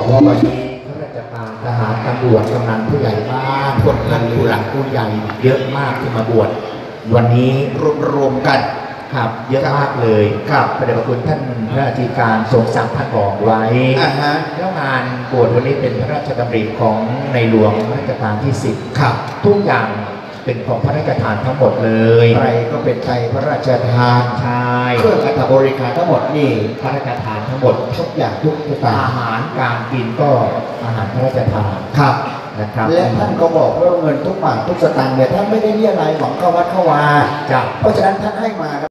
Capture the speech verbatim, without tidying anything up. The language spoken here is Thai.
ว่าวันนี้ข้าราชการทหารตำรวจกำนันผู้ใหญ่บ้านคนท่านผู้หลักผู้ใหญ่เยอะมากที่มาบวชวันนี้รวมรวมกันครับเยอะมากเลยครับพระเดชพระคุณท่านพระอธิการทรงศักดิ์ท่านบอกไว้แล้วงานบวชวันนี้เป็นพระราชดำริของในหลวงรัชกาลที่สิบครับทุกอย่างเป็นของพระราชทานทั้งหมดเลยไตรก็เป็นไตรพระราชทานใช่เครื่องอัฐบริการทั้งหมดนี่พระราชทานทั้งหมดทุกอย่างทุกอย่างอาหารการกินก็อาหารพระราชทานครับนะครับและท่านก็บอกว่าเงินทุกบาททุกสตางค์เนี่ยท่านไม่ได้เรียรายหวังเข้าวัดเข้าวาเพราะฉะนั้นท่านให้มา